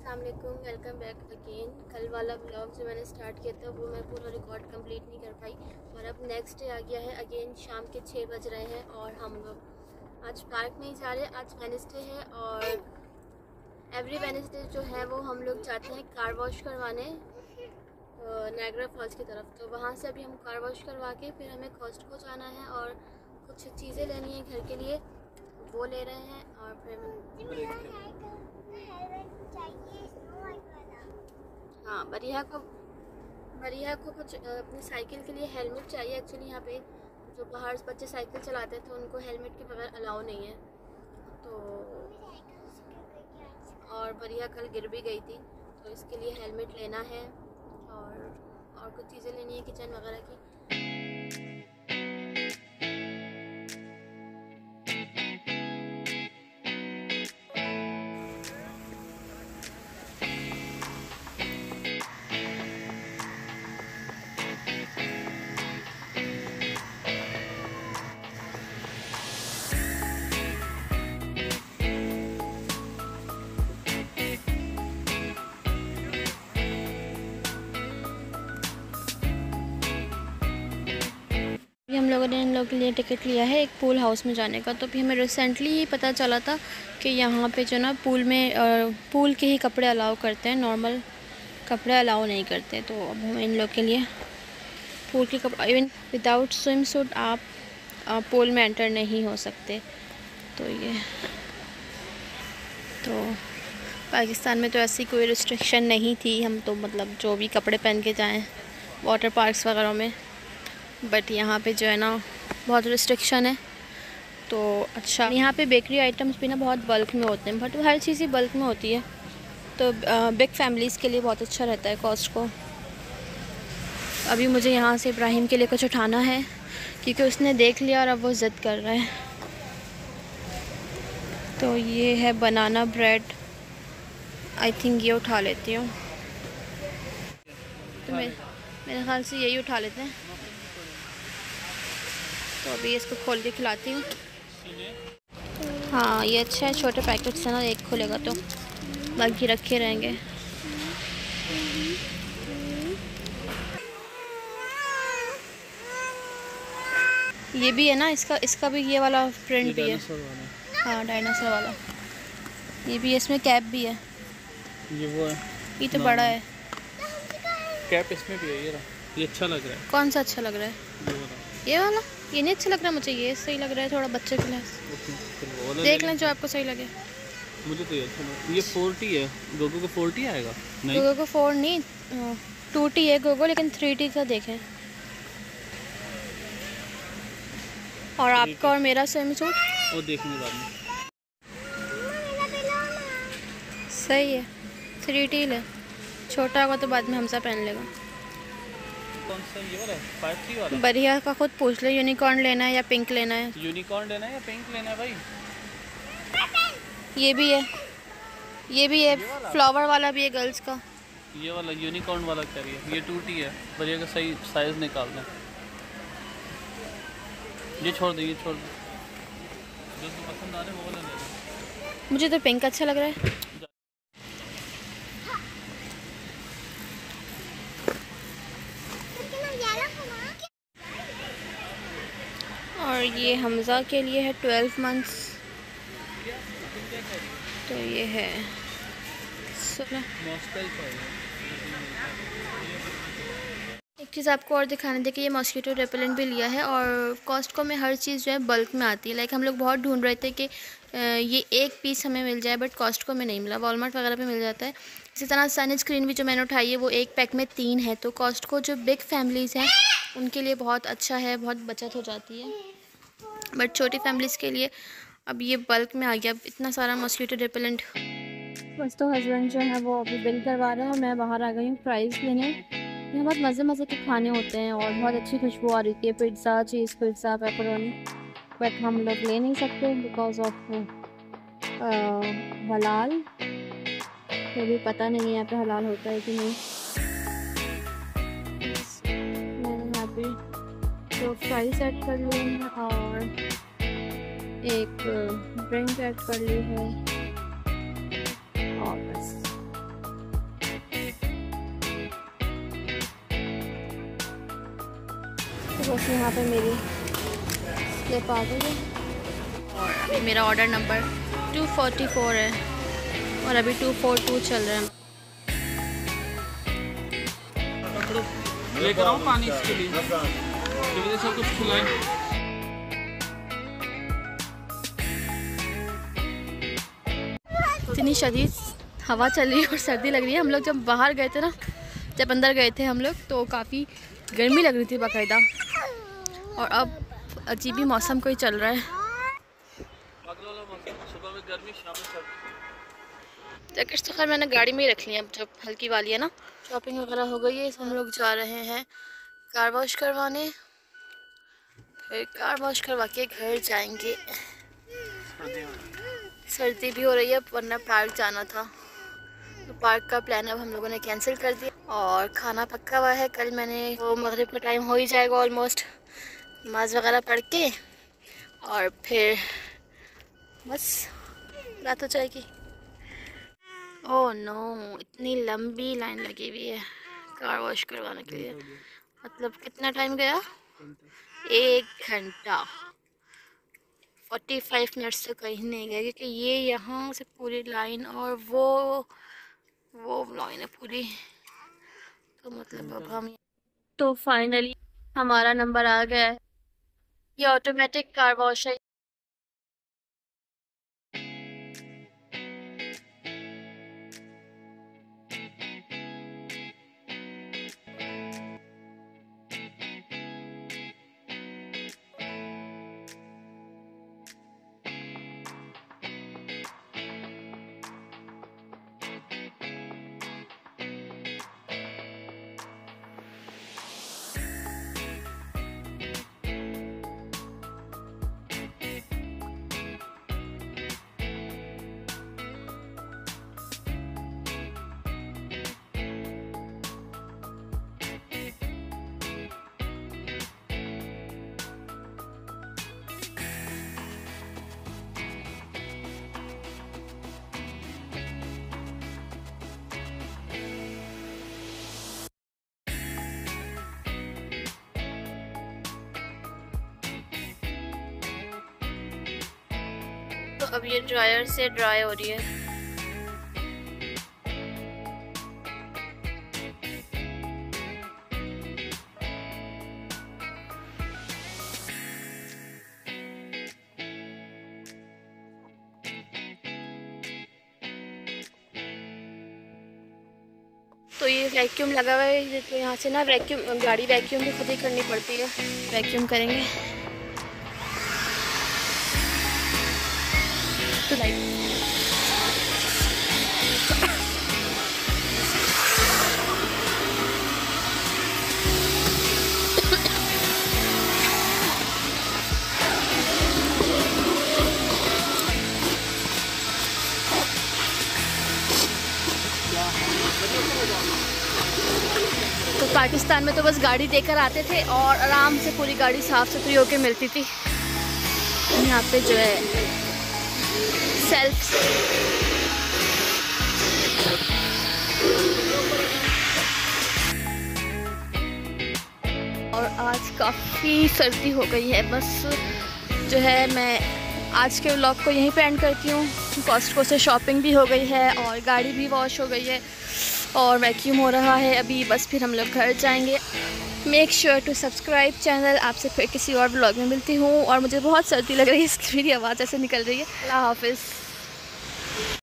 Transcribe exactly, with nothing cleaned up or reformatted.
अस्सलाम वालेकुम, welcome back again. कल वाला ब्लॉग जो मैंने स्टार्ट किया था वो मैं पूरा रिकॉर्ड कंप्लीट नहीं कर पाई और अब नेक्स्ट डे आ गया है। अगेन शाम के छः बज रहे हैं और हम लोग आज पार्क में ही जा रहे हैं। आज वेडनेसडे है और एवरी वेडनेसडे जो है वो हम लोग जाते हैं कार वॉश करवाने नायग्रा फॉल्स की तरफ। तो वहाँ से अभी हम कार वॉश करवा के फिर हमें कॉस्टको जाना है और कुछ चीज़ें लेनी है घर के लिए, वो ले रहे हैं। और फिर हाँ, बरिया को बरिया को कुछ अपनी साइकिल के लिए हेलमेट चाहिए। एक्चुअली यहाँ पे जो बाहर बच्चे साइकिल चलाते हैं तो उनको हेलमेट के बगैर अलाउ नहीं है। तो और बरिया कल गिर भी गई थी तो इसके लिए हेलमेट लेना है और और कुछ चीज़ें लेनी है किचन वगैरह की। हम लोगों ने इन लोगों के लिए टिकट लिया है एक पूल हाउस में जाने का। तो भी हमें रिसेंटली ही पता चला था कि यहाँ पे जो ना पूल में आ, पूल के ही कपड़े अलाउ करते हैं, नॉर्मल कपड़े अलाउ नहीं करते। तो अब हम इन लोग के लिए पूल के कपड़े, इवन विदाउट स्विम सूट आप आ, पूल में एंटर नहीं हो सकते। तो ये तो पाकिस्तान में तो ऐसी कोई रिस्ट्रिक्शन नहीं थी, हम तो मतलब जो भी कपड़े पहन के जाएँ वाटर पार्क्स वगैरह में। बट यहाँ पे जो है ना बहुत रिस्ट्रिक्शन है। तो अच्छा, यहाँ पे बेकरी आइटम्स भी ना बहुत बल्क में होते हैं, but her cheese he bulk में होती है। तो बिग फैमिलीज़ के लिए बहुत अच्छा रहता है कॉस्टको। अभी मुझे यहाँ से इब्राहिम के लिए कुछ उठाना है क्योंकि उसने देख लिया और अब वो ज़िद कर रहा है। तो ये है बनाना ब्रेड, आई थिंक ये उठा लेती हूँ। तो मैं मेरे ख्याल से यही उठा लेते हैं। तो अभी इसको खोल के खिलाती हूँ। हाँ ये अच्छा है, छोटे पैकेट्स हैं ना, एक खोलेगा तो बाकी रखे रहेंगे। ये भी है ना, इसका इसका भी ये वाला प्रिंट भी है। हाँ डायनासोर वाला ये भी है, इसमें कैप भी है। ये वो है, ये तो बड़ा है। कैप इसमें भी है। ये ये अच्छा लग रहा है। कौन सा अच्छा लग रहा है? ये वाला। ये वाला ये नहीं अच्छा लग रहा मुझे, ये सही लग रहा है थोड़ा बच्चे के लिए। देख लें जो आपको सही लगे। मुझे तो ये अच्छा लगा। ये फोर्टी है, गोगो को फोर्टी आएगा। नहीं गोगो को फोर नहीं टू टी है गोगो, लेकिन थ्री टी का देखें। और आपका और मेरा सेम सूट वो देखने बाद में सही है। थ्री टी ले, छोटा होगा तो बाद में हमसा पहन लेगा। कौन सा ये वाला? फाइव थ्री वाला। बढ़िया का खुद पूछ ले, यूनिकॉर्न लेना है या पिंक लेना है? यूनिकॉर्न लेना है या पिंक लेना है भाई? ये भी है, ये भी है, फ्लावर वाला भी है गर्ल्स का। ये वाला यूनिकॉर्न वाला कह रही है। ये टू टी है, बढ़िया का सही साइज निकाल दें। ये छोड़ दे, ये छोड़ दे, जो तो पसंद आ रहा है वो वाला ले ले। मुझे तो पिंक अच्छा लग रहा है। और ये हमज़ा के लिए है ट्वेल्व मंथ्स। तो ये है सोलह। एक चीज़ आपको और दिखाने दे कि ये मॉस्किटो रेपेलेंट भी लिया है और कॉस्टको में हर चीज़ जो है बल्क में आती है। लाइक हम लोग बहुत ढूंढ रहे थे कि ये एक पीस हमें मिल जाए, बट कॉस्टको में नहीं मिला, वॉलमार्ट वगैरह पे मिल जाता है। इसी तरह सन स्क्रीन भी जो मैंने उठाई है वो एक पैक में तीन है। तो कॉस्टको जो बिग फैमिलीज़ हैं उनके लिए बहुत अच्छा है, बहुत बचत हो जाती है। बट छोटी फैमिलीज़ के लिए अब ये बल्क में आ गया, अब इतना सारा मॉस्किटो रेपेलेंट। बस तो हस्बैंड जो है वो अभी बिल करवा रहे हैं और मैं बाहर आ गई हूँ प्राइस लेने। यहाँ बहुत मज़े मज़े के खाने होते हैं और बहुत अच्छी खुशबू आ रही थी, pizza, cheese pizza, pepperoni. But हम लोग ले नहीं सकते बिकॉज ऑफ हलाल। तो भी पता नहीं है यहाँ पे हलाल होता है कि नहीं। मैंने यहाँ पे तो फ्राइज ऐड कर लिए हैं और एक ड्रिंक ऐड कर ली है और बस बस यहाँ पे मेरी स्लिप आ गई है और अभी मेरा order number two forty four है और अभी टू फोर टू चल रहा है। लेकर आओ पानी इसके लिए, इसकी वजह से कुछ खिलाएं। इतनी शदीद हवा चल रही है और सर्दी लग रही है। हम लोग जब बाहर गए थे ना, जब अंदर गए थे हम लोग, तो काफ़ी गर्मी लग रही थी बाकायदा, और अब अजीब ही मौसम कोई चल रहा है। सुबह में गर्मी, शाम में सर्दी। जैकेट्स तो खैर मैंने गाड़ी में ही रख ली है, अब जब हल्की वाली है ना। शॉपिंग वगैरह हो गई है, हम लोग जा रहे हैं कार वॉश करवाने, फिर कार वॉश करवा के घर जाएंगे। सर्दी भी हो रही है, वरना पार्क जाना था, तो पार्क का प्लान अब हम लोगों ने कैंसिल कर दिया। और खाना पक्का हुआ है, कल मैंने वो मगरिब का टाइम हो ही जाएगा ऑलमोस्ट, नमाज वगैरह पढ़ के, और फिर बस रात हो जाएगी। ओह नो, इतनी लंबी लाइन लगी हुई है कार वॉश करवाने के लिए। मतलब कितना टाइम गया? एक घंटा फोर्टी फाइव मिनट्स से कहीं नहीं गया, क्योंकि ये यहाँ से पूरी लाइन और वो वो लाइन है पूरी। तो मतलब अब हम तो फाइनली हमारा नंबर आ गया है। ये ऑटोमेटिक कार वॉश है। तो अब ये ड्रायर से ड्राई हो रही है। तो ये वैक्यूम लगा हुआ है, तो यहाँ से ना वैक्यूम गाड़ी वैक्यूम भी खुद ही करनी पड़ती है। वैक्यूम करेंगे तो लाइट तो पाकिस्तान में तो बस गाड़ी देकर आते थे और आराम से पूरी गाड़ी साफ़ सुथरी होकर मिलती थी। यहाँ पे जो है सेल्फ और आज काफ़ी सर्दी हो गई है। बस जो है मैं आज के व्लॉग को यहीं पे एंड करती हूँ। कॉस्टको से शॉपिंग भी हो गई है और गाड़ी भी वॉश हो गई है और वैक्यूम हो रहा है अभी। बस फिर हम लोग घर जाएंगे। Make sure to subscribe channel. आपसे फिर किसी और व्लॉग में मिलती हूँ। और मुझे बहुत सर्दी लग रही है, इसकी मेरी आवाज़ ऐसे निकल रही है। अल्लाह हाफिज़।